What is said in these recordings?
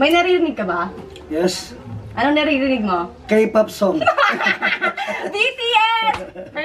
May naririnig ka ba? Yes. Anong naririnig mo? K-pop song. BTS!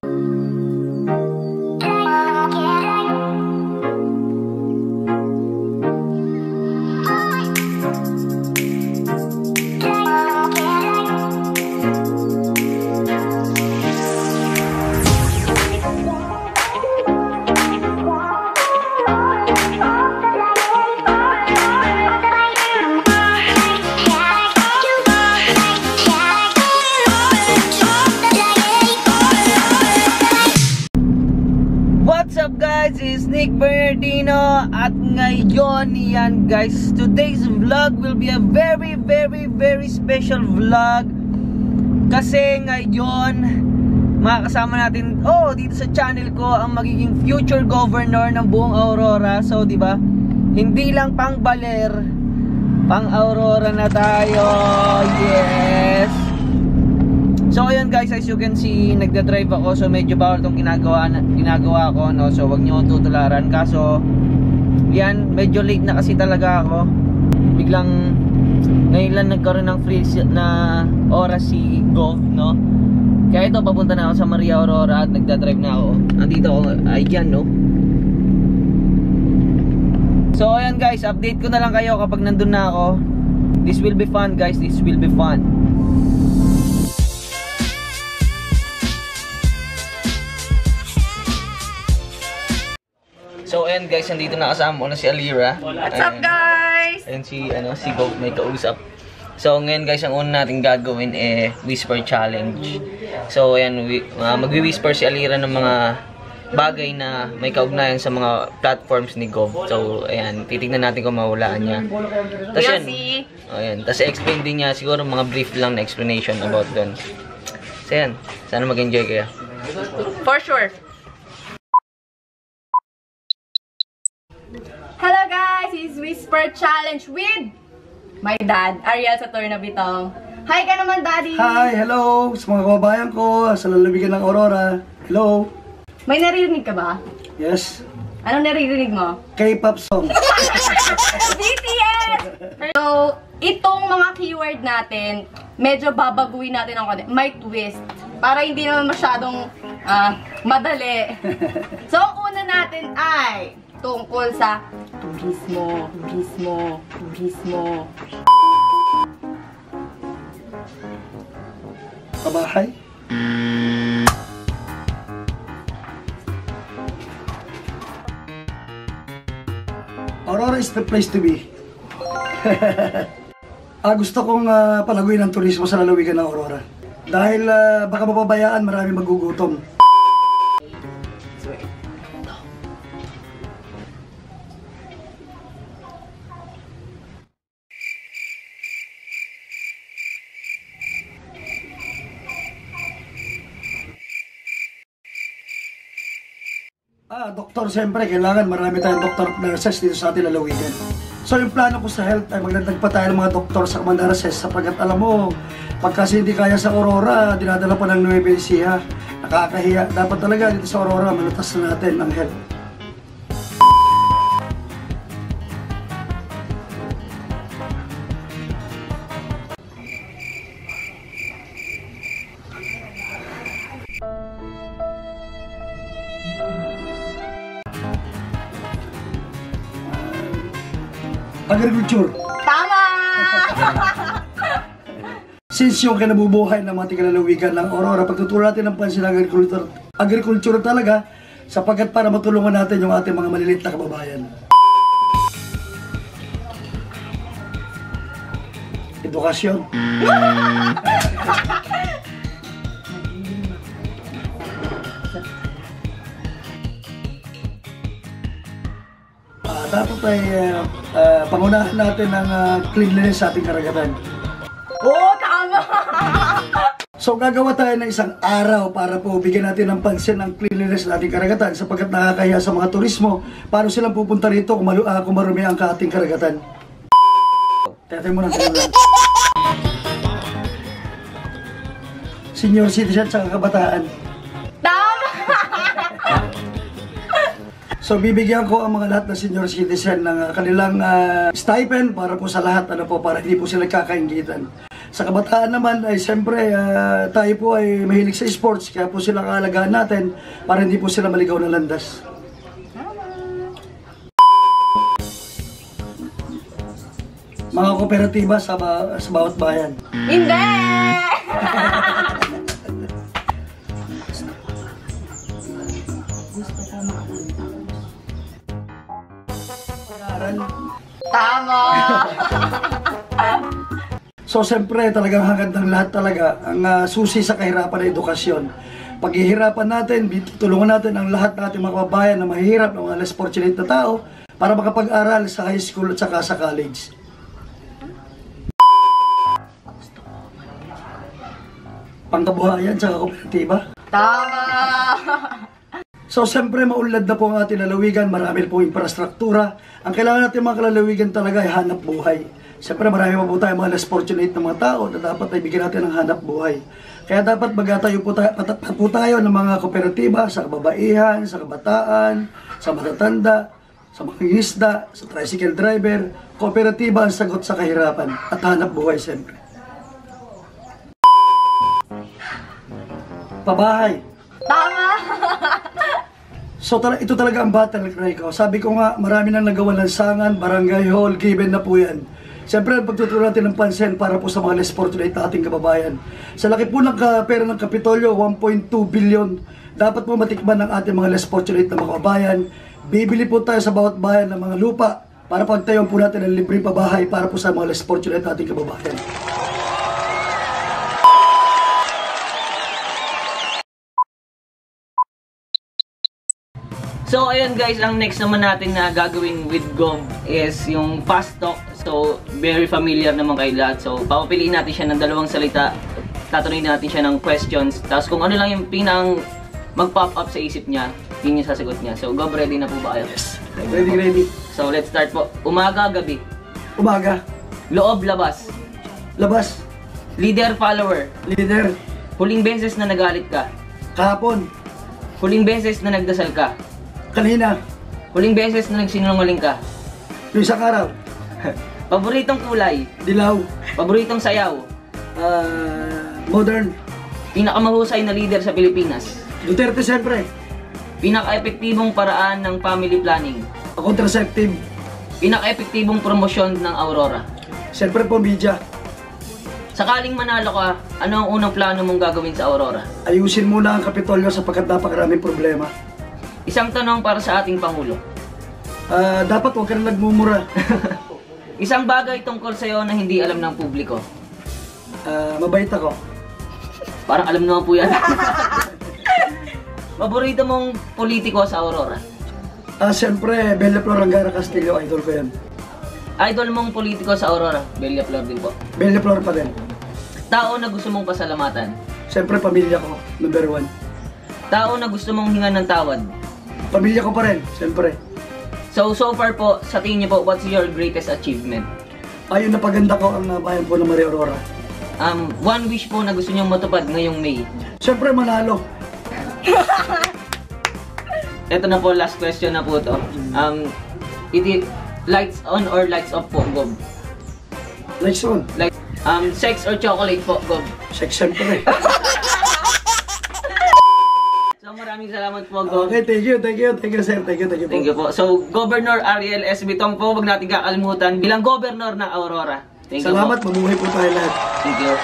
What's up guys, it's Nick Bernardino at ngayon yan guys, today's vlog will be a very special vlog kasi ngayon makakasama natin dito sa channel ko ang magiging future governor ng buong Aurora. So di ba? Hindi lang pang baler, pang Aurora na tayo. Yes. So ayun guys, as you can see, nagda-drive ako, so medyo bawal tong ginagawa ko, no? So wag niyo akong tutularan. Kaso yan, medyo late na kasi talaga ako. Biglang ngayon lang nagkaroon ng free na oras si Gov, no? Kaya ito, papunta na ako sa Maria Aurora at nagda-drive na ako. Nandito ako, ayan, no? So ayan guys, update ko na lang kayo kapag nandun na ako. This will be fun guys, this will be fun. So ayan guys, nandito na kasama ko na si Alira. What's up guys? Ayan si Gov may kausap. So ngayon guys, ang una natin gagawin whisper challenge. So ayan, magwi-whisper si Alira ng mga bagay na may kaugnayan sa mga platforms ni Gov. So ayan, titignan natin kung mahulaan niya. Tapos yan, tapos explain din niya siguro mga brief lang na explanation about doon. So ayan, sana mag-enjoy kayo. For sure. Hello guys, it's Whisper Challenge with my dad, Ariel Saturno Bitong. Hi ka naman, Daddy! Hi, hello sa mga kababayan ko sa lalawigan ng Aurora. Hello. May naririnig ka ba? Yes. Anong naririnig mo? K-pop song. BTS! So, itong mga keyword natin, medyo babaguhin natin ang konti. May twist. Para hindi naman masyadong madali. So, ang una natin ay tungkol sa turismo. Kabahay. Aurora is the place to be. Gusto kong palaguin ang turismo sa lalawigan ng Aurora. Dahil baka mapabayaan, marami magugutom. Doktor, siyempre, kailangan marami tayong doktor at nurses dito sa ating lalawigan. So, yung plano ko sa health ay magdagdag pa tayo ng mga doktor sa mga nurses sapagkat alam mo, pagka hindi kaya sa Aurora, dinadala pa ng Nueva Ecija. Nakakahiya. Dapat talaga dito sa Aurora, malutas na natin ang health. Agriculture. Tama! Since yung kinabubuhay ng mga tigalalawigan ng Aurora, pagtutuloy natin ng pansin ng agriculture talaga, sapagkat para matulungan natin yung ating mga maliliit na kababayan. Edukasyon. Dapat ay pangunahan natin ang cleanliness sa ating karagatan. Tama! So gagawa tayo ng isang araw para po bigyan natin ng pansin ang cleanliness sa ating karagatan sapagkat nakakahiya sa mga turismo. Paano silang pupunta rito kung marumi ang ating karagatan? Tatay mo ng sinulan. Senior citizen sa kabataan. Tama! So bibigyan ko ang mga lahat ng senior citizen ng kanilang stipend para po sa lahat, para hindi po sila kakainggitan. Sa kabataan naman ay siyempre tayo po ay mahilig sa sports, kaya po sila kaalagaan natin para hindi po sila maligaw na landas. Mga kooperatiba sa bawat bayan. Hindi! Tama! So siyempre talagang hangad ng lahat talaga ang susi sa kahirapan ng edukasyon. Paghihirapan natin, tulungan natin ang lahat natin mga kababayan na mahihirap, ng mga less fortunate na tao para makapag-aral sa high school at saka sa college. Pangkabuhayan sa kooperatiba. Tama! So, siyempre, maunlad na po ang ating lalawigan. Marami po infrastruktura. Ang kailangan natin mga kalalawigan talaga ay hanap buhay. Siyempre, marami pa po tayo mga less fortunate na mga tao na dapat ay bigyan natin ng hanap buhay. Kaya dapat magatayo po tayo ng mga kooperatiba sa kababaihan, sa kabataan, sa matatanda, sa mga isda, sa tricycle driver. Kooperatiba ang sagot sa kahirapan at hanap buhay siyempre. Pabahay. Tama! So ito talaga ang battle cry ko. Sabi ko nga, marami nang nagawa lansangan, barangay hall, given na po yan. Siyempre, pagtutunan natin ng pansin para po sa mga less fortunate na ating kababayan. Sa laki po ng pera ng Kapitolyo, 1.2 billion, dapat po matikman ng ating mga less fortunate na mga kababayan. Bibili po tayo sa bawat bayan ng mga lupa para pagtayon po natin ng libreng pabahay para po sa mga less fortunate na ating kababayan. So ayun guys, ang next naman natin na gagawin with Gov is yung fast talk. So very familiar naman kayo lahat. So papapiliin natin siya ng dalawang salita. Tatanungin natin siya ng questions. Tapos kung ano lang yung pinang mag-pop up sa isip niya, yun yung sasagot niya. So Gov, ready na po ba kayo? Yes. Ready. So let's start po. Umaga, gabi. Umaga. Loob, labas. Labas. Leader, follower. Leader. Huling beses na nagalit ka. Kahapon. Huling beses na nagdasal ka. Kanina. Huling beses na nagsinungaling ka. Yung isang araw. Paboritong kulay. Dilaw. Paboritong sayaw. Modern. Pinakamahusay na leader sa Pilipinas. Duterte siyempre. Pinaka-epektibong paraan ng family planning. Contraceptive. Pinaka-epektibong promosyon ng Aurora. Siyempre po media. Sakaling manalo ka, ano ang unang plano mong gagawin sa Aurora? Ayusin muna ang Kapitolyo sapagkat napakaraming problema. Isang tanong para sa ating Pangulo. Dapat huwag ka na nagmumura. Isang bagay tungkol sa'yo na hindi alam ng publiko. Mabait ako. Parang alam naman po yan. Paborito mong politiko sa Aurora? Siyempre, Bella Flor Angara Castillo, idol ko yan. Idol mong politiko sa Aurora? Bella Flor din po. Bella Flor pa din. Tao na gusto mong pasalamatan? Siyempre, pamilya ko, number 1. Tao na gusto mong hingan ng tawad? Pamilya ko pa rin, siyempre. So far po, sa tingin niyo po, what's your greatest achievement? Ayun, napaganda ko ang bayan po ng Maria Aurora. One wish po na gusto niyong matupad ngayong May. Siyempre, manalo. Ito na po, last question na po to. Lights on or lights off po, Gov? Lights on. Sex or chocolate po, Gov? Sex, siyempre. So maraming salamat po, Gov. Okay, thank you, sir. Thank you po. Thank you po. So, Governor Ariel S. Bitong po, wag natin kakalimutan bilang Governor ng Aurora. Thank you po. Salamat, mabuhay po tayo lahat. Thank you.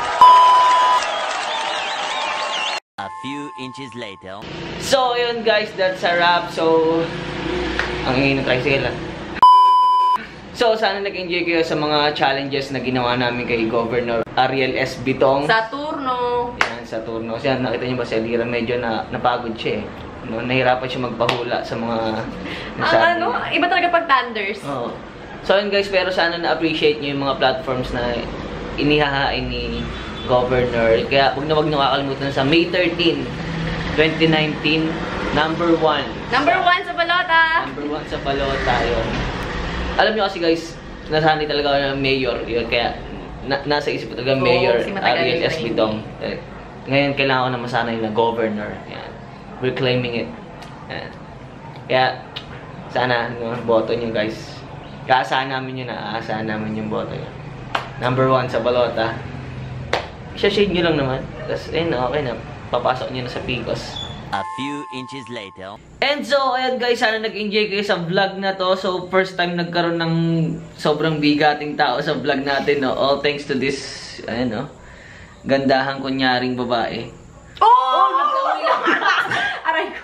A few inches later. So, yun guys, that's a wrap. So, ang ingay ng tricycle ah. So, sana nag-enjoy kayo sa mga challenges na ginawa namin kay Governor Ariel S. Bitong. Saturno. Yan, sa turno. Siya, nakita niyo ba si Alira, medyo napagod siya eh. No, nahirapan siya magpahula sa mga nasabi. Iba talaga pag thunders. Oo. So yun guys, pero sana na-appreciate niyo yung mga platforms na inihahain ni Governor. Kaya huwag niyo kakalimutan sa May 13, 2019, number 1. Number 1 sa balota. Number 1 sa balota, yun. Alam niyo kasi guys, nasanay talaga ako ng mayor. Yun, kaya nasa isip ko talaga Mayor si matagal Ariel yung S. training. Bitong. Ngayon kailangan ko na masanay na Governor. Yan. We're claiming it. Yan. Kaya Sana, no, boto nyo guys. Kaasahan namin yun, aasahan namin yung boto nyo. Number 1 sa balota. Shade nyo lang naman. Tapos, ayun, okay na. Papasok nyo na sa Picos. A few inches later. And so, ayan guys, sana nag-enjoy kayo sa vlog na to. So, first time nagkaroon ng sobrang bigating tao sa vlog natin, no? All thanks to this, ayan, no? Gandahang kunyaring babae. Oh! Nagkawi lang. Aray ko.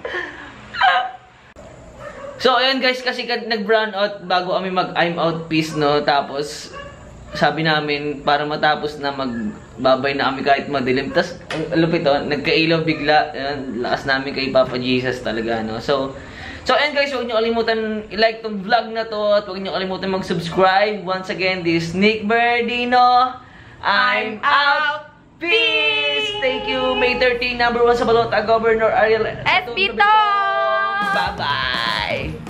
So, ayan guys, kasi nag-brown out bago kami mag-I'm out peace, no? Tapos, sabi namin, para matapos na magbabay na kami kahit madilim. Tapos, ang lupit, nagka-ilaw bigla. Ayan, lakas namin kay Papa Jesus talaga, no? So, ayan guys, huwag nyo kalimutan i-like tong vlog na to. At huwag nyo kalimutan mag-subscribe. Once again, this is Nick Bernardino. I'm out. Peace! Thank you, May 13, number 1 sa balota, Governor Ariel Espito! Bye-bye!